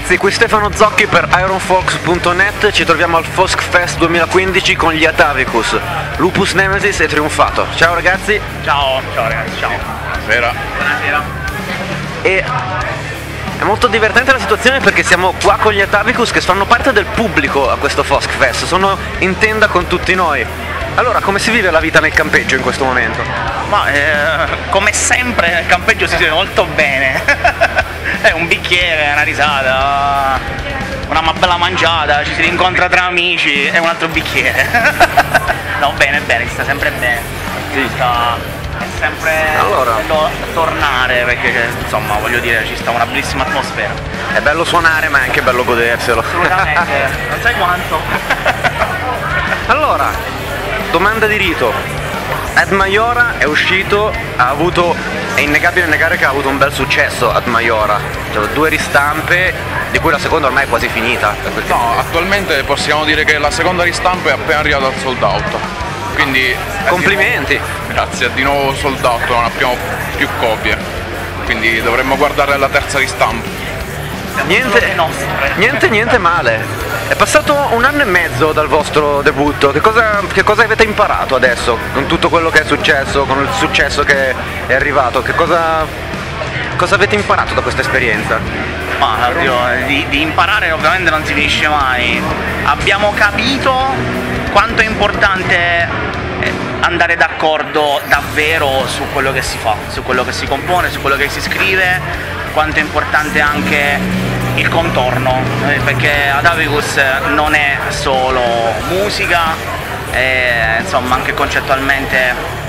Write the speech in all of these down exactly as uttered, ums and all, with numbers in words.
ragazzi, qui Stefano Zocchi per ironfolks punto net, ci troviamo al Fosk Fest duemilaquindici con gli Atavicus, Lupus Nemesis e Trionfato. Ciao ragazzi. Ciao, ciao ragazzi, ciao. Buonasera. Buonasera. E è molto divertente la situazione perché siamo qua con gli Atavicus che fanno parte del pubblico a questo Fosk Fest, sono in tenda con tutti noi. Allora, come si vive la vita nel campeggio in questo momento? Ma eh, come sempre nel campeggio si vive molto bene. È un bicchiere, una risata, una bella mangiata, ci si rincontra tra amici e un altro bicchiere. No, bene, bene, si sta sempre bene. Ci sta, è sempre allora bello tornare perché insomma voglio dire ci sta una bellissima atmosfera. È bello suonare ma è anche bello goderselo. Assolutamente, non sai quanto. Allora, domanda di rito. Ad Maiora è uscito, ha avuto, è innegabile negare che ha avuto un bel successo Ad Maiora, cioè, due ristampe, di cui la seconda ormai è quasi finita. No, attualmente possiamo dire che la seconda ristampa è appena arrivata al sold out, quindi complimenti. Grazie, è di nuovo sold out, non abbiamo più copie, quindi dovremmo guardare la terza ristampa. Niente, niente, niente male. È passato un anno e mezzo dal vostro debutto, che cosa, che cosa avete imparato adesso con tutto quello che è successo, con il successo che è arrivato? Che cosa, cosa avete imparato da questa esperienza? Ma oddio, di, di imparare ovviamente non si finisce mai. Abbiamo capito quanto è importante andare d'accordo davvero su quello che si fa, su quello che si compone, su quello che si scrive, quanto è importante anche il contorno, eh, perché Atavicus non è solo musica, eh, insomma anche concettualmente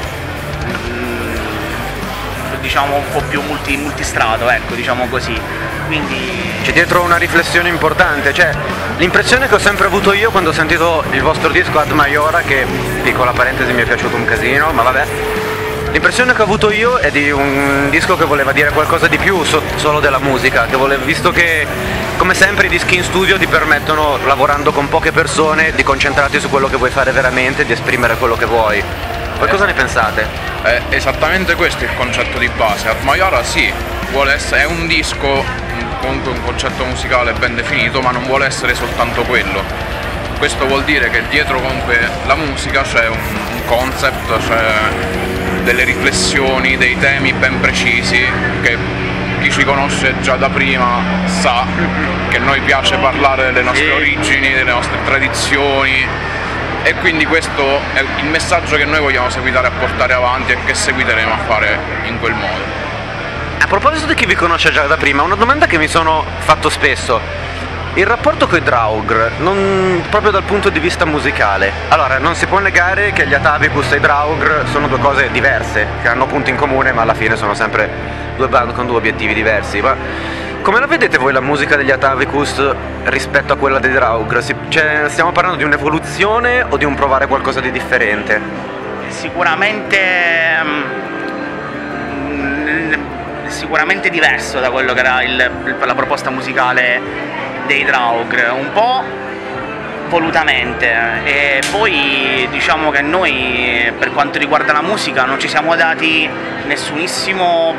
mh, diciamo un po' più multi, multistrato, ecco, diciamo così. Quindi c'è dietro una riflessione importante, cioè l'impressione che ho sempre avuto io quando ho sentito il vostro disco Ad Maiora, che piccola parentesi mi è piaciuto un casino, ma vabbè. L'impressione che ho avuto io è di un disco che voleva dire qualcosa di più so, solo della musica, che voleva, visto che come sempre i dischi in studio ti permettono, lavorando con poche persone, di concentrarti su quello che vuoi fare veramente, di esprimere quello che vuoi. Voi cosa ne pensate? È esattamente questo il concetto di base. Ad Maiora sì, vuole essere, è un disco, comunque un concetto musicale ben definito, ma non vuole essere soltanto quello. Questo vuol dire che dietro comunque la musica c'è un, un concept, c'è delle riflessioni, dei temi ben precisi che chi ci conosce già da prima sa che a noi piace parlare delle nostre origini, delle nostre tradizioni, e quindi questo è il messaggio che noi vogliamo seguitare a portare avanti e che seguiteremo a fare in quel modo. A proposito di chi vi conosce già da prima, una domanda che mi sono fatto spesso. Il rapporto con i Draugr, non, proprio dal punto di vista musicale. Allora, non si può negare che gli Atavicus e i Draugr sono due cose diverse, che hanno punti in comune, ma alla fine sono sempre due band con due obiettivi diversi. Ma come la vedete voi la musica degli Atavicus rispetto a quella dei Draugr? Si, cioè, stiamo parlando di un'evoluzione o di un provare qualcosa di differente? Sicuramente... sicuramente diverso da quello che era il, la proposta musicale dei Draugr, un po' volutamente, e poi diciamo che noi per quanto riguarda la musica non ci siamo dati nessunissimo,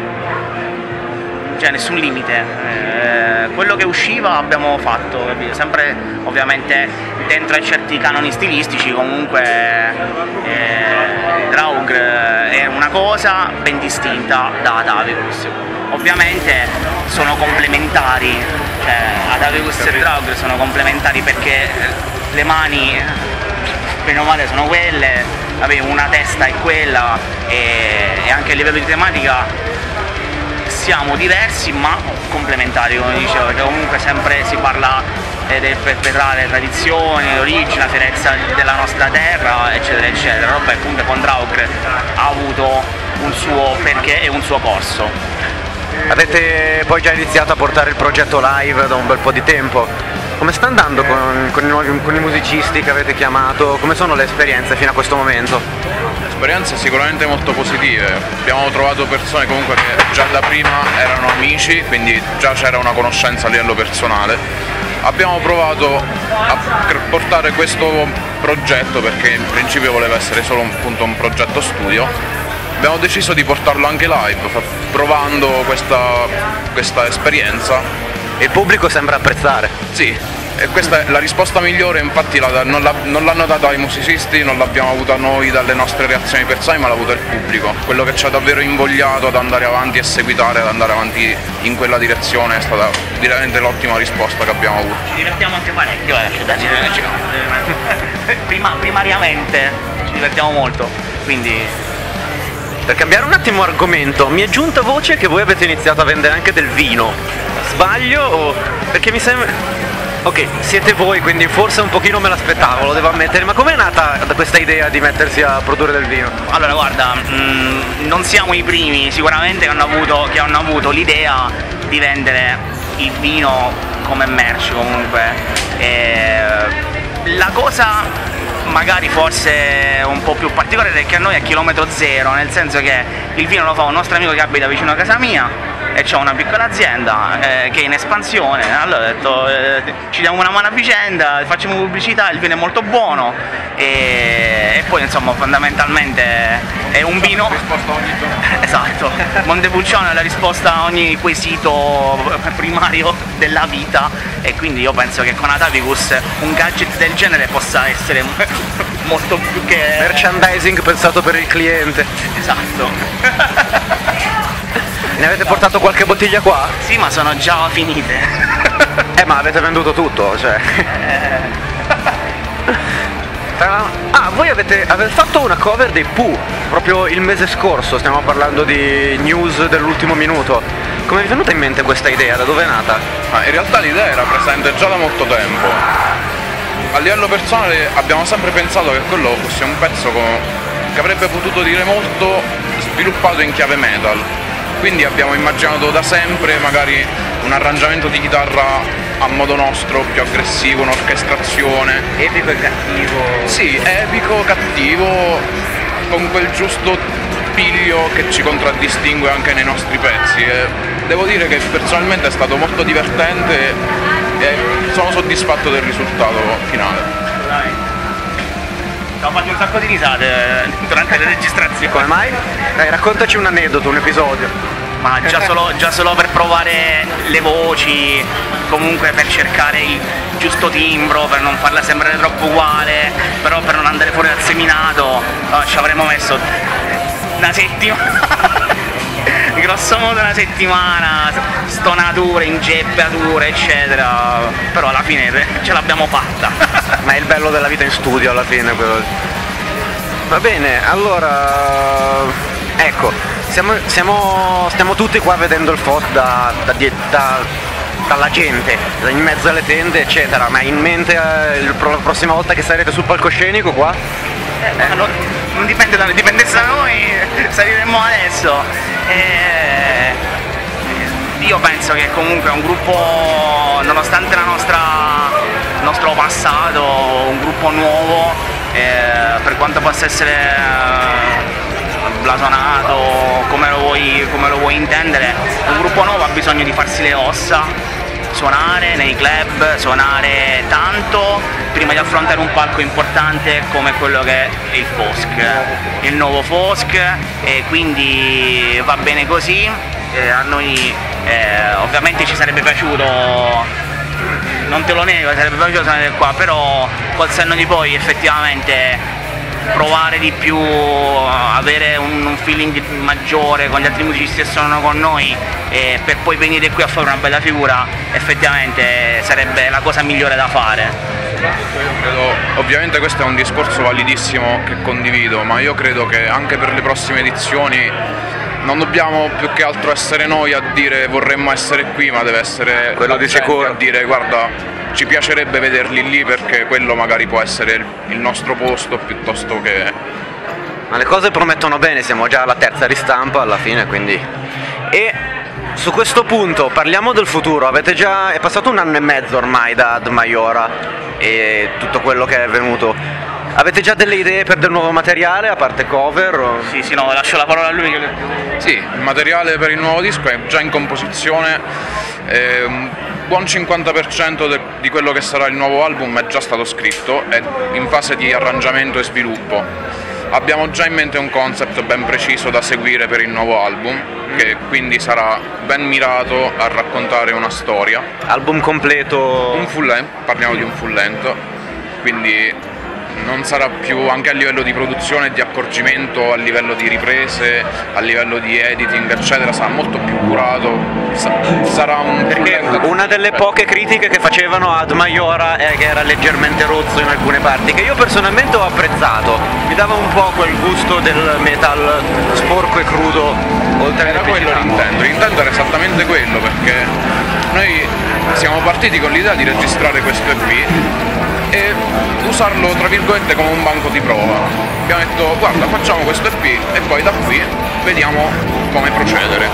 cioè nessun limite, eh, quello che usciva abbiamo fatto, capito? Sempre ovviamente dentro a certi canoni stilistici, comunque eh, Draugr è una cosa ben distinta da Atavicus. Ovviamente sono complementari, cioè Atavicus e Draugr sono complementari perché le mani bene o male sono quelle, una testa è quella, e, e anche a livello di tematica siamo diversi ma complementari, come dicevo, perché comunque sempre si parla eh, del perpetrare le tradizioni, l'origine, la fierezza della nostra terra, eccetera eccetera. Vabbè, comunque con Draugr ha avuto un suo perché e un suo corso. Avete poi già iniziato a portare il progetto live da un bel po' di tempo. Come sta andando con, con, i, nuovi, con i musicisti che avete chiamato? Come sono le esperienze fino a questo momento? Esperienze sicuramente molto positive. Abbiamo trovato persone comunque che già da prima erano amici, quindi già c'era una conoscenza a livello personale. Abbiamo provato a portare questo progetto, perché in principio voleva essere solo un, appunto, un progetto studio. Abbiamo deciso di portarlo anche live, provando questa, questa esperienza il pubblico sembra apprezzare. Sì, e questa è la risposta migliore, infatti la, non, la, non l'hanno data ai musicisti, non l'abbiamo avuta noi dalle nostre reazioni personali, ma l'ha avuta il pubblico. Quello che ci ha davvero invogliato ad andare avanti e seguitare, ad andare avanti in quella direzione è stata veramente l'ottima risposta che abbiamo avuto. Ci divertiamo anche parecchio, eh. Prima, primariamente ci divertiamo molto, quindi... Per cambiare un attimo argomento, mi è giunta voce che voi avete iniziato a vendere anche del vino. Sbaglio o... perché mi sembra... Ok, siete voi, quindi forse un pochino me l'aspettavo, lo devo ammettere, ma com'è nata questa idea di mettersi a produrre del vino? Allora guarda, mh, non siamo i primi sicuramente che hanno avuto, che hanno avuto l'idea di vendere il vino come merce comunque. E la cosa magari forse un po' più particolare è che a noi è chilometro zero, nel senso che il vino lo fa un nostro amico che abita vicino a casa mia e c'è una piccola azienda eh, che è in espansione. Allora ho detto eh, ci diamo una mano a vicenda, facciamo pubblicità, il vino è molto buono e, e poi insomma fondamentalmente è un vino esatto, Montepulciano è la risposta a ogni quesito primario della vita, e quindi io penso che con Atavicus un gadget del genere possa essere molto più che... merchandising pensato per il cliente. Esatto. Ne avete portato qualche bottiglia qua? Sì, ma sono già finite. Eh, ma avete venduto tutto, cioè. Ah, voi avete, avete fatto una cover dei Pooh proprio il mese scorso, stiamo parlando di news dell'ultimo minuto. Come vi è venuta in mente questa idea? Da dove è nata? Ma in realtà l'idea era presente già da molto tempo. A livello personale abbiamo sempre pensato che quello fosse un pezzo che avrebbe potuto dire molto sviluppato in chiave metal. Quindi abbiamo immaginato da sempre magari un arrangiamento di chitarra a modo nostro, più aggressivo, un'orchestrazione. Epico e cattivo. Sì, epico, cattivo, con quel giusto piglio che ci contraddistingue anche nei nostri pezzi. E devo dire che personalmente è stato molto divertente e sono soddisfatto del risultato finale. Abbiamo fatto un sacco di risate durante le registrazioni. Come mai? Dai, raccontaci un aneddoto, un episodio. Ma già solo, già solo per provare le voci, comunque per cercare il giusto timbro, per non farla sembrare troppo uguale, però per non andare fuori dal seminato, no, ci avremmo messo una settimana, grosso modo una settimana, stonature, ingeppature, eccetera, però alla fine ce l'abbiamo fatta. Ma è il bello della vita in studio alla fine quello. Va bene, allora ecco, siamo, siamo, stiamo tutti qua vedendo il F O S da, da, da, dalla gente, in mezzo alle tende eccetera, ma in mente eh, il, la prossima volta che sarete sul palcoscenico qua? Eh, non, non dipende da noi, dipendesse da noi saliremmo adesso. Eh, io penso che comunque è un gruppo, nonostante la nostra, il nostro passato, un gruppo nuovo, eh, per quanto possa essere eh, blasonato, come lo, vuoi, come lo vuoi intendere, un gruppo nuovo ha bisogno di farsi le ossa, suonare nei club, suonare tanto prima di affrontare un palco importante come quello che è il F O S C, il nuovo F O S C, e quindi va bene così. Eh, a noi eh, ovviamente ci sarebbe piaciuto, non te lo nego, sarebbe piaciuto suonare qua, però col senno di poi effettivamente provare di più, avere un, un feeling maggiore con gli altri musicisti che suonano con noi, e per poi venire qui a fare una bella figura effettivamente sarebbe la cosa migliore da fare. Io credo, ovviamente questo è un discorso validissimo che condivido, ma io credo che anche per le prossime edizioni non dobbiamo più che altro essere noi a dire vorremmo essere qui, ma deve essere quello di sicuro a dire guarda, ci piacerebbe vederli lì perché quello magari può essere il, il nostro posto piuttosto che... Ma le cose promettono bene, siamo già alla terza ristampa alla fine, quindi... E su questo punto parliamo del futuro, avete già... è passato un anno e mezzo ormai da Ad Maiora e tutto quello che è venuto. Avete già delle idee per del nuovo materiale, a parte cover? O... Sì, sì, no, lascio la parola a lui. Che... Sì, il materiale per il nuovo disco è già in composizione, eh, un buon cinquanta per cento de- di quello che sarà il nuovo album è già stato scritto, è in fase di arrangiamento e sviluppo. Abbiamo già in mente un concept ben preciso da seguire per il nuovo album che quindi sarà ben mirato a raccontare una storia. Album completo? Un full length, parliamo di un full length, quindi non sarà più, anche a livello di produzione e di accorgimento, a livello di riprese, a livello di editing eccetera, sarà molto più curato, sarà un perché una delle poche critiche che facevano ad Majora è che era leggermente rozzo in alcune parti, che io personalmente ho apprezzato, mi dava un po' quel gusto del metal sporco e crudo, oltre era quello l'intento, l'intento era esattamente quello, perché noi siamo partiti con l'idea di registrare questo E P e usarlo tra virgolette come un banco di prova. Abbiamo detto guarda, facciamo questo E P e poi da qui vediamo come procedere.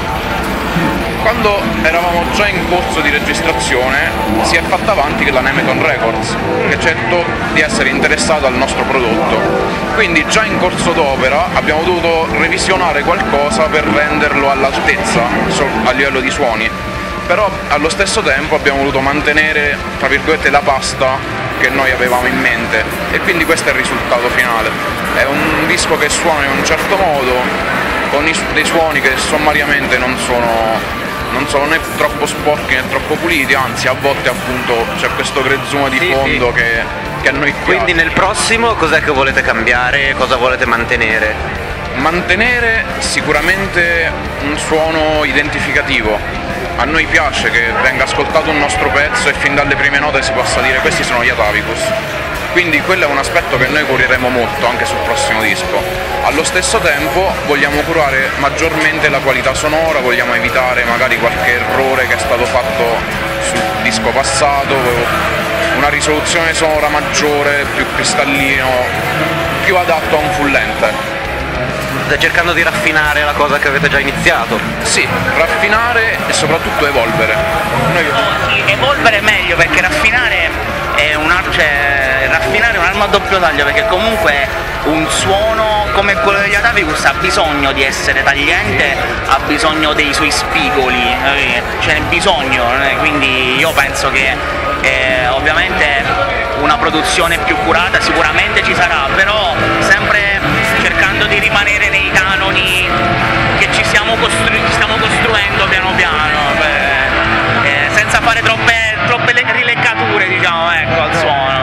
Quando eravamo già in corso di registrazione si è fatta avanti che la Nemeton Records, che ci ha detto di essere interessato al nostro prodotto, quindi già in corso d'opera abbiamo dovuto revisionare qualcosa per renderlo all'altezza a livello di suoni, però allo stesso tempo abbiamo voluto mantenere tra virgolette la pasta che noi avevamo in mente, e quindi questo è il risultato finale. È un disco che suona in un certo modo, con dei suoni che sommariamente non sono, non sono né troppo sporchi né troppo puliti, anzi a volte appunto c'è questo grezzume di sì, fondo sì. Che, che a noi piace. Quindi nel prossimo cos'è che volete cambiare, cosa volete mantenere? Mantenere sicuramente un suono identificativo. A noi piace che venga ascoltato un nostro pezzo e fin dalle prime note si possa dire questi sono gli Atavicus. Quindi quello è un aspetto che noi cureremo molto anche sul prossimo disco. Allo stesso tempo vogliamo curare maggiormente la qualità sonora, vogliamo evitare magari qualche errore che è stato fatto sul disco passato, una risoluzione sonora maggiore, più cristallino, più adatto a un full length. State cercando di raffinare la cosa che avete già iniziato? Sì, raffinare e soprattutto evolvere. Noi... Oh, sì, evolvere è meglio, perché raffinare è una, cioè, raffinare è un'arma a doppio taglio, perché comunque un suono come quello degli Atavicus ha bisogno di essere tagliente, ha bisogno dei suoi spigoli, ce n'è bisogno, quindi io penso che eh, ovviamente una produzione più curata sicuramente ci sarà, però sempre cercando di rimanere nei canoni che ci siamo, costru ci stiamo costruendo piano piano, beh, eh, senza fare troppe, troppe rileccature, diciamo, ecco, al suono.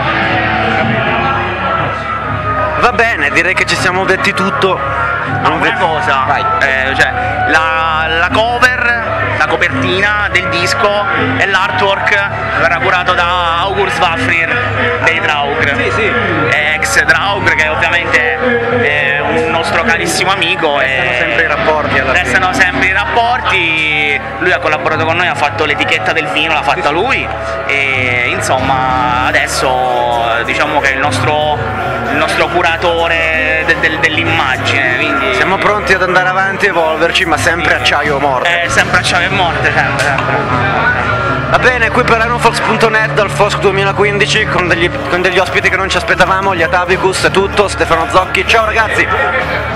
Va bene, direi che ci siamo detti tutto. No, una cosa, eh, cioè, la, la cover, la copertina del disco e l'artwork verrà curato da Augur Svafnir dei Draugr, sì, sì. ex Draugr, che ovviamente è un nostro carissimo amico. Restano e sempre i rapporti alla Restano fine. sempre i rapporti, lui ha collaborato con noi, ha fatto l'etichetta del vino, l'ha fatta lui, e insomma adesso diciamo che è il nostro, il nostro curatore de, de, dell'immagine, quindi siamo pronti ad andare avanti e evolverci, ma sempre acciaio o morte. Eh, sempre acciaio e morte, sempre, sempre. Va bene, qui per Ironfox punto net dal F O S C duemilaquindici con degli, con degli ospiti che non ci aspettavamo, gli Atavicus, è tutto, Stefano Zocchi, ciao ragazzi!